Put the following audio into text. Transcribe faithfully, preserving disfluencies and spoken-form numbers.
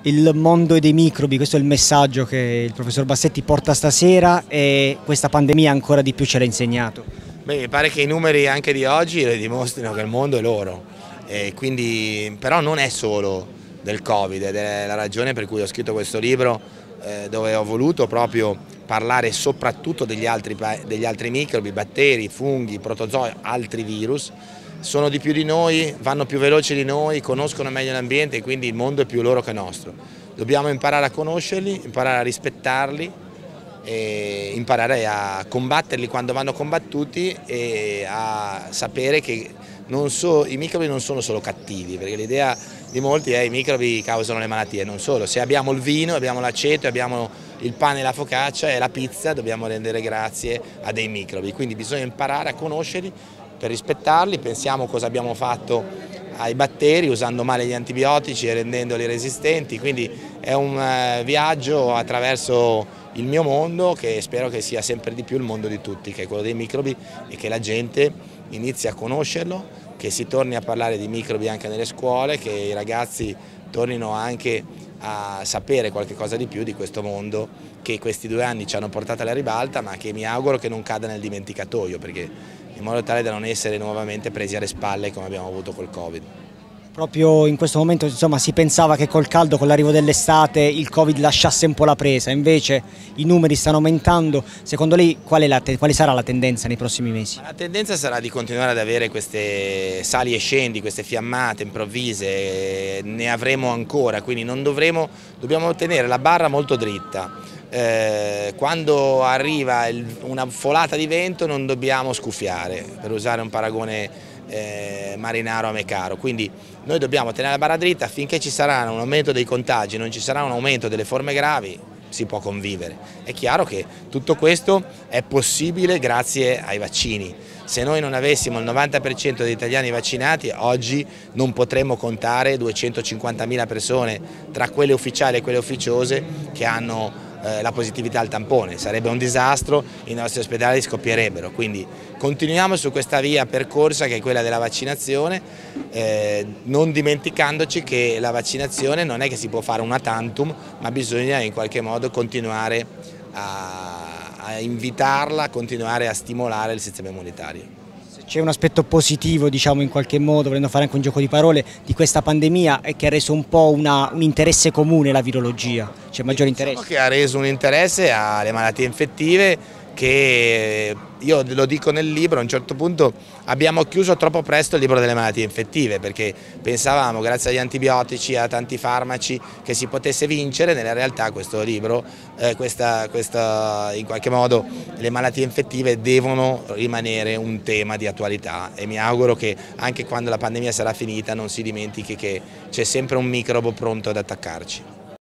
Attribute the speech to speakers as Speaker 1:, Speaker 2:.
Speaker 1: Il mondo dei microbi, questo è il messaggio che il professor Bassetti porta stasera e questa pandemia ancora di più ce l'ha insegnato.
Speaker 2: Beh, mi pare che i numeri anche di oggi le dimostrino che il mondo è loro, e quindi, però non è solo del Covid, ed è la ragione per cui ho scritto questo libro, eh, dove ho voluto proprio parlare soprattutto degli altri, degli altri microbi, batteri, funghi, protozoi, altri virus. Sono di più di noi, vanno più veloci di noi, conoscono meglio l'ambiente e quindi il mondo è più loro che nostro. Dobbiamo imparare a conoscerli, imparare a rispettarli e imparare a combatterli quando vanno combattuti e a sapere che non so, i microbi non sono solo cattivi, perché l'idea di molti è che i microbi causano le malattie, non solo. Se abbiamo il vino, abbiamo l'aceto, abbiamo il pane e la focaccia e la pizza, dobbiamo rendere grazie a dei microbi, quindi bisogna imparare a conoscerli per rispettarli. Pensiamo cosa abbiamo fatto ai batteri usando male gli antibiotici e rendendoli resistenti, quindi è un viaggio attraverso il mio mondo che spero che sia sempre di più il mondo di tutti, che è quello dei microbi, e che la gente inizi a conoscerlo, che si torni a parlare di microbi anche nelle scuole, che i ragazzi tornino anche a sapere qualche cosa di più di questo mondo che questi due anni ci hanno portato alla ribalta, ma che mi auguro che non cada nel dimenticatoio, perché in modo tale da non essere nuovamente presi alle spalle come abbiamo avuto col Covid.
Speaker 1: Proprio in questo momento, insomma, si pensava che col caldo, con l'arrivo dell'estate, il Covid lasciasse un po' la presa, invece i numeri stanno aumentando. Secondo lei qual è la quale sarà la tendenza nei prossimi mesi?
Speaker 2: La tendenza sarà di continuare ad avere queste sali e scendi, queste fiammate improvvise, ne avremo ancora, quindi non dovremo, dobbiamo tenere la barra molto dritta. Eh, quando arriva il, una folata di vento non dobbiamo scuffiare, per usare un paragone eh, marinaro a Mecaro, quindi noi dobbiamo tenere la barra dritta. Finché ci sarà un aumento dei contagi, non ci sarà un aumento delle forme gravi, si può convivere. È chiaro che tutto questo è possibile grazie ai vaccini. Se noi non avessimo il novanta per cento degli italiani vaccinati, oggi non potremmo contare duecentocinquantamila persone, tra quelle ufficiali e quelle ufficiose, che hanno eh, la positività al tampone. Sarebbe un disastro, i nostri ospedali scoppierebbero. Quindi continuiamo su questa via percorsa che è quella della vaccinazione, eh, non dimenticandoci che la vaccinazione non è che si può fare una tantum, ma bisogna in qualche modo continuare a, a invitarla, a continuare a stimolare il sistema immunitario.
Speaker 1: C'è un aspetto positivo, diciamo, in qualche modo, volendo fare anche un gioco di parole, di questa pandemia, e che ha reso un po' una, un interesse comune la virologia, c'è maggiore interesse?
Speaker 2: Diciamo che ha reso un interesse alle malattie infettive, che io lo dico nel libro, a un certo punto abbiamo chiuso troppo presto il libro delle malattie infettive, perché pensavamo, grazie agli antibiotici, a tanti farmaci, che si potesse vincere. Nella realtà questo libro, eh, questa, questa, in qualche modo le malattie infettive devono rimanere un tema di attualità, e mi auguro che anche quando la pandemia sarà finita non si dimentichi che c'è sempre un microbo pronto ad attaccarci.